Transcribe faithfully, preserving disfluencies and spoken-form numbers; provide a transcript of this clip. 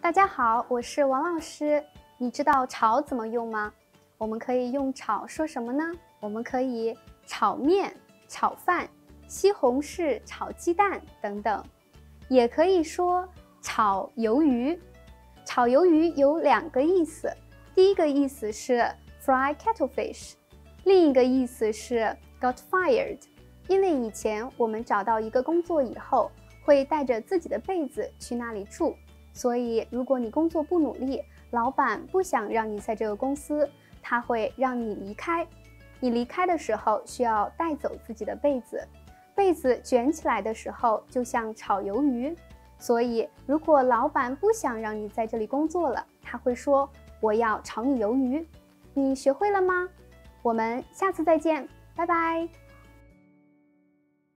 大家好，我是王老师。你知道炒怎么用吗？我们可以用炒说什么呢？我们可以炒面、炒饭、西红柿炒鸡蛋等等，也可以说炒鱿鱼。炒鱿鱼有两个意思，第一个意思是 fry cuttlefish， 另一个意思是 got fired。因为以前我们找到一个工作以后，会带着自己的被子去那里住。所以，如果你工作不努力，老板不想让你在这个公司，他会让你离开。你离开的时候需要带走自己的被子，被子卷起来的时候就像炒鱿鱼。所以，如果老板不想让你在这里工作了，他会说：“我要炒你鱿鱼。”你学会了吗？我们下次再见，拜拜。